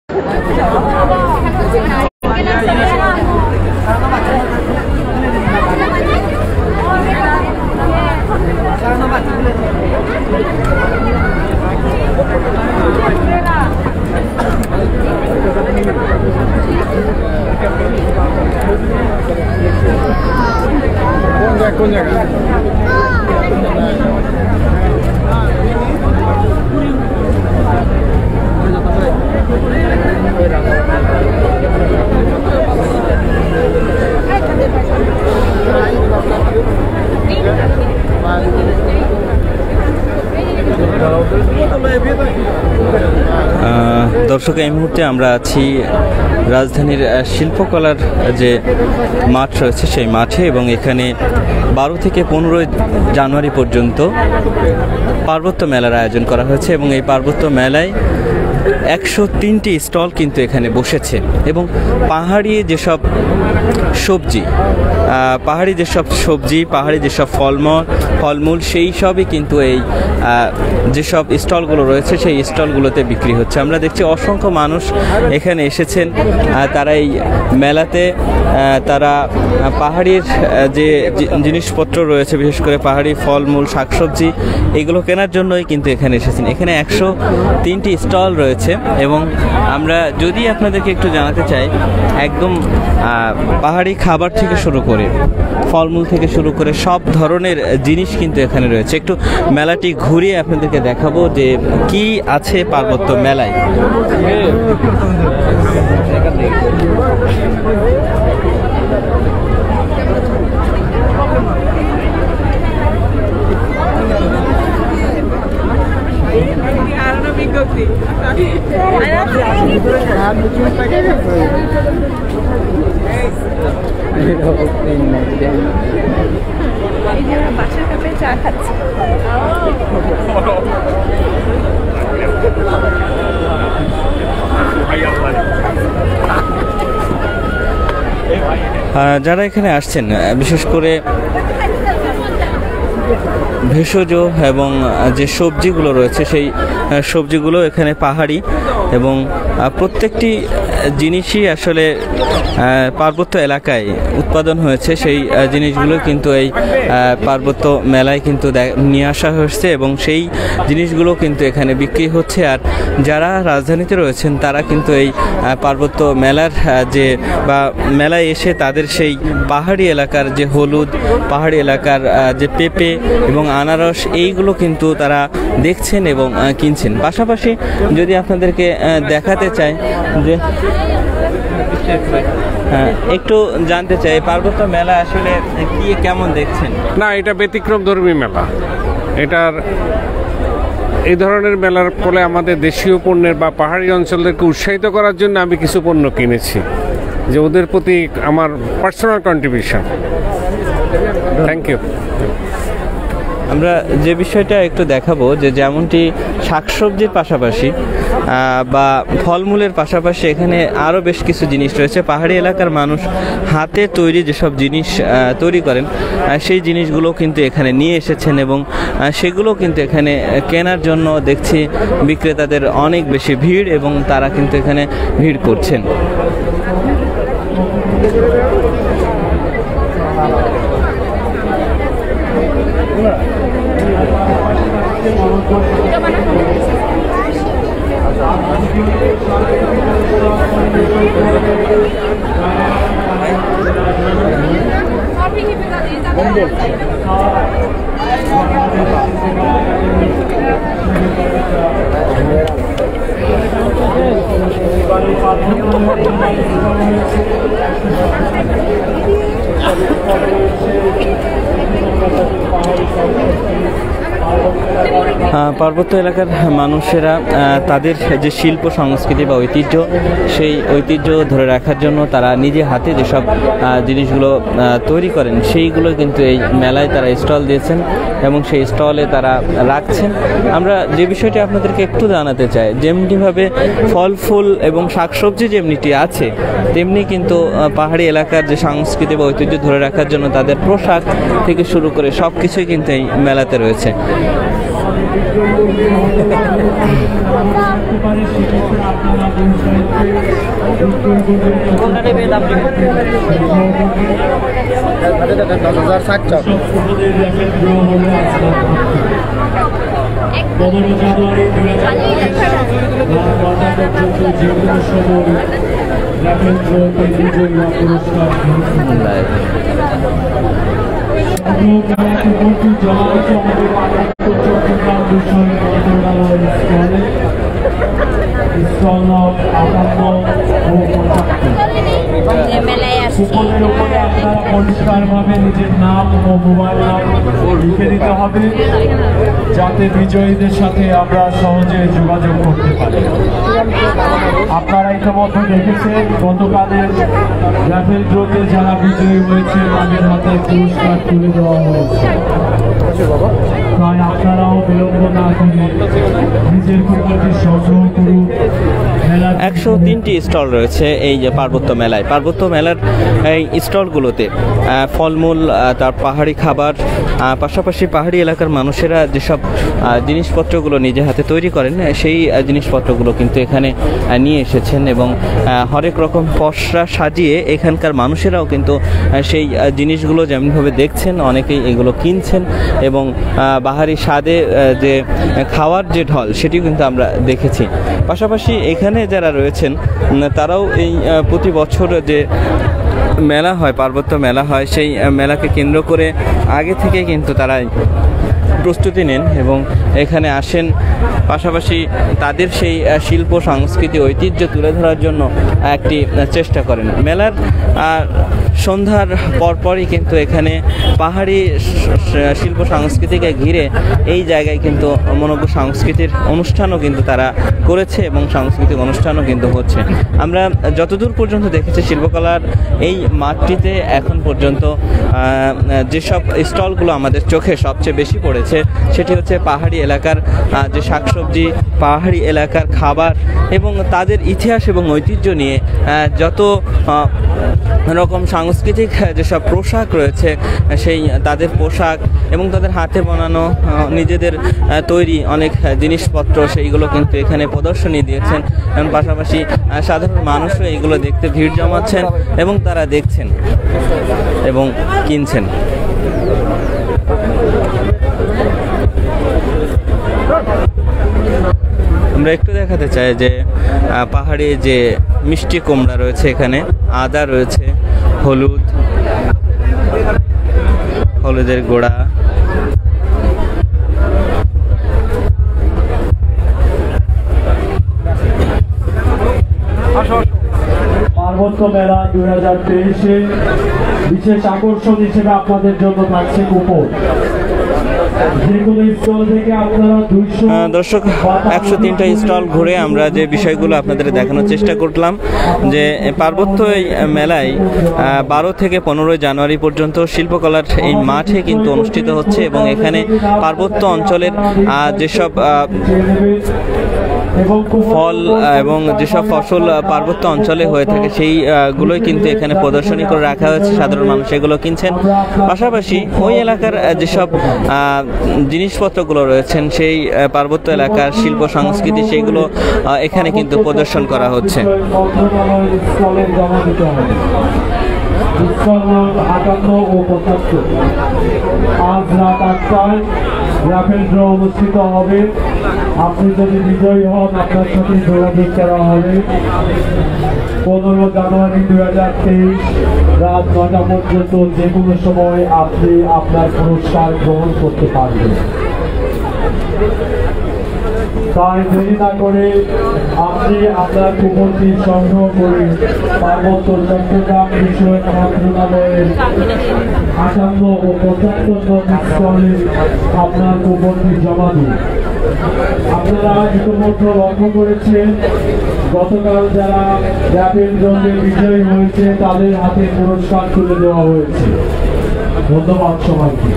কোন জায়গা দর্শক, এই মুহূর্তে আমরা আছি রাজধানীর শিল্পকলার যে মাঠ রয়েছে সেই মাঠে, এবং এখানে 12 থেকে 15 জানুয়ারি পর্যন্ত পার্বত্য মেলার আয়োজন করা হয়েছে। এবং এই পার্বত্য মেলায় 103টি স্টল কিন্তু এখানে বসেছে, এবং পাহাড়ি যেসব সবজি, পাহাড়ি যেসব ফলমূল সেই সবই কিন্তু এই যেসব স্টলগুলো রয়েছে সেই স্টলগুলোতে বিক্রি হচ্ছে। আমরা দেখছি অসংখ্য মানুষ এখানে এসেছেন। তারা এই মেলাতে তারা পাহাড়ির যে জিনিসপত্র রয়েছে, বিশেষ করে পাহাড়ি ফলমূল, শাকসবজি, এগুলো কেনার জন্যই কিন্তু এখানে এসেছেন। এখানে 103টি স্টল রয়েছে, এবং আমরা যদি আপনাদেরকে একটু জানাতে চাই, একদম পাহাড়ি খাবার থেকে শুরু করে ফলমূল থেকে শুরু করে সব ধরনের জিনিস কিন্তু এখানে রয়েছে। একটু মেলাটি ঘুরিয়ে আপনাদেরকে দেখাবো যে কি আছে পার্বত্য মেলায়। বাসার কাপে চা খাচ্ছে। যারা এখানে আসছেন, বিশেষ করে ভেষজ এবং যে সবজিগুলো রয়েছে সেই সবজিগুলো এখানে পাহাড়ি, এবং প্রত্যেকটি জিনিসই আসলে পার্বত্য এলাকায় উৎপাদন হয়েছে। সেই জিনিসগুলো কিন্তু এই পার্বত্য মেলায় কিন্তু নিয়ে আসা হয়েছে, এবং সেই জিনিসগুলো কিন্তু এখানে বিক্রি হচ্ছে। আর যারা রাজধানীতে রয়েছেন তারা কিন্তু এই পার্বত্য মেলার বা মেলায় এসে তাদের সেই পাহাড়ি এলাকার যে হলুদ, পাহাড়ি এলাকার যে পেঁপে এবং আনারস, এইগুলো কিন্তু তারা দেখছেন এবং কিনছেন। পাশাপাশি যদি আপনাদেরকে দেখাতে চাই যে একটু জানতে চাই পার্বত্য মেলা আসলে কি কেমন দেখছেন? না, এটা ব্যতিক্রমধর্মী মেলা। এটার এই ধরনের মেলার ফলে আমাদের দেশীয় পণ্যের বা পাহাড়ি অঞ্চলদেরকে উৎসাহিত করার জন্য আমি কিছু পণ্য কিনেছি, যে ওদের প্রতি আমার পার্সোনাল কন্ট্রিবিউশন। Thank you. আমরা যে বিষয়টা একটু দেখাবো, যে যেমনটি শাকসবজির পাশাপাশি বা ফলমূলের পাশাপাশি এখানে আরও বেশ কিছু জিনিস রয়েছে। পাহাড়ি এলাকার মানুষ হাতে তৈরি যেসব জিনিস তৈরি করেন সেই জিনিসগুলো কিন্তু এখানে নিয়ে এসেছেন, এবং সেগুলো কিন্তু এখানে কেনার জন্য দেখছি বিক্রেতাদের অনেক বেশি ভিড়, এবং তারা কিন্তু এখানে ভিড় করছেন। পার্বত্য এলাকার মানুষেরা তাদের যে শিল্প সংস্কৃতি বা ঐতিহ্য, সেই ঐতিহ্য ধরে রাখার জন্য তারা নিজে হাতে যেসব জিনিসগুলো তৈরি করেন সেইগুলো কিন্তু এই মেলায় তারা স্টল দিয়েছেন এবং সেই স্টলে তারা রাখছেন। আমরা যে বিষয়টি আপনাদেরকে একটু জানাতে চাই, যেমনিভাবে ফল ফুল এবং শাকসবজি যেমনিটি আছে, তেমনি কিন্তু পাহাড়ি এলাকার যে সংস্কৃতি বা ঐতিহ্য ধরে রাখার জন্য তাদের পোশাক থেকে শুরু করে সব কিছুই কিন্তু এই মেলাতে রয়েছে। পরিষ্কারভাবে নিজের নাম ও মোবাইল নাম্বার লিখে দিতে হবে, যাতে বিজয়ীদের সাথে আমরা সহজে যোগাযোগ করতে পারি। আপনারা ইতিমধ্যে দেখেছেন গতকালের র্যাফেল ড্রতে যারা বিজয়ী হয়েছে তাদের হাতে পুরস্কার তুলে দেওয়া হয়েছে। তাই আপনারাও বিলম্ব না করে নিজের কুপনটি সংগ্রহ করুন। 103টি স্টল রয়েছে এই যে পার্বত্য মেলায়। পার্বত্য মেলার এই স্টলগুলোতে ফলমূল, তার পাহাড়ি খাবার, পাশাপাশি পাহাড়ি এলাকার মানুষেরা যেসব জিনিসপত্রগুলো নিজে হাতে তৈরি করেন সেই জিনিসপত্রগুলো কিন্তু এখানে নিয়ে এসেছেন এবং হরেক রকম পসরা সাজিয়ে এখানকার মানুষেরাও কিন্তু সেই জিনিসগুলো যেমনভাবে দেখছেন অনেকেই এগুলো কিনছেন এবং বাহারি স্বাদে যে খাওয়ার যে ঢল সেটিও কিন্তু আমরা দেখেছি। পাশাপাশি এখানে যারা রয়েছেন তারাও এই প্রতি বছর যে মেলা হয়, পার্বত্য মেলা হয়, সেই মেলাকে কেন্দ্র করে আগে থেকে কিন্তু তারা প্রস্তুতি নেন এবং এখানে আসেন। পাশাপাশি তাদের সেই শিল্প সংস্কৃতি ঐতিহ্য তুলে ধরার জন্য একটি চেষ্টা করেন। মেলার সন্ধ্যার পরপরই কিন্তু এখানে পাহাড়ি শিল্প সংস্কৃতিকে ঘিরে এই জায়গায় কিন্তু মনোজ্ঞ সংস্কৃতির অনুষ্ঠানও কিন্তু তারা করেছে এবং সাংস্কৃতিক অনুষ্ঠানও কিন্তু হচ্ছে। আমরা যতদূর পর্যন্ত দেখেছি শিল্পকলার এই মাঠটিতে এখন পর্যন্ত যেসব স্টলগুলো আমাদের চোখে সবচেয়ে বেশি পড়েছে সেটি হচ্ছে পাহাড়ি এলাকার যে শাকসবজি, পাহাড়ি এলাকার খাবার এবং তাদের ইতিহাস এবং ঐতিহ্য নিয়ে যত রকম সাংস্কৃতিক যেসব পোশাক রয়েছে সেই তাদের পোশাক এবং তাদের হাতে বানানো নিজেদের তৈরি অনেক জিনিসপত্র সেইগুলো কিন্তু এখানে প্রদর্শনী দিয়েছেন এবং পাশাপাশি সাধারণ মানুষও এইগুলো দেখতে ভিড় জমাচ্ছেন এবং তারা দেখছেন এবং কিনছেন। আমরা একটু দেখাতে চাই যে পাহাড়ি যে মিষ্টি কুমড়া রয়েছে, এখানে আদা রয়েছে, হলুদের গোড়া, পার্বত্য মেলা 2023-এ বিশেষ আকর্ষণ হিসেবে আপনাদের জন্য থাকছে কুপন। দর্শক 103টা স্টল ঘুরে আমরা যে বিষয়গুলো আপনাদের দেখানোর চেষ্টা করলাম যে পার্বত্য এই মেলায় 12 থেকে 15 জানুয়ারি পর্যন্ত শিল্পকলার এই মাঠে কিন্তু অনুষ্ঠিত হচ্ছে এবং এখানে পার্বত্য অঞ্চলের যেসব ফল এবং যেসব ফসল পার্বত্য অঞ্চলে হয়ে থাকে সেইগুলোই কিন্তু এখানে প্রদর্শনী করে রাখা হয়েছে। সাধারণ মানুষ এগুলো কিনছেন। পাশাপাশি ওই এলাকার যেসব জিনিসপত্রগুলো রয়েছেন সেই পার্বত্য এলাকার শিল্প সংস্কৃতি সেইগুলো এখানে কিন্তু প্রদর্শন করা হচ্ছে। আজ রাত 8টায় রাফেল ড্র অনুষ্ঠিত হবে। আপনি যদি বিজয়ী হন আপনার সাথে যোগাযোগ করা হবে। 15 জানুয়ারি 2023 রাত 9টা পর্যন্ত যে কোনো সময় আপনি আপনার পুরস্কার গ্রহণ করতে পারবেন। তাই দেরি না করে আপনি আপনার কুপনটি সংগ্রহ করে পার্বত্য চট্টগ্রাম বিষয়ক মন্ত্রণালয়ের 58 ও 75 নং স্টলে আপনার কুপনটি জমা দিন। আপনারা ইতিমধ্যে লক্ষ্য করেছেন গতকাল যারা র্যাপিড ড্রতে বিজয়ী হয়েছে তাদের হাতে পুরস্কার তুলে দেওয়া হয়েছে। ধন্যবাদ সবাইকে।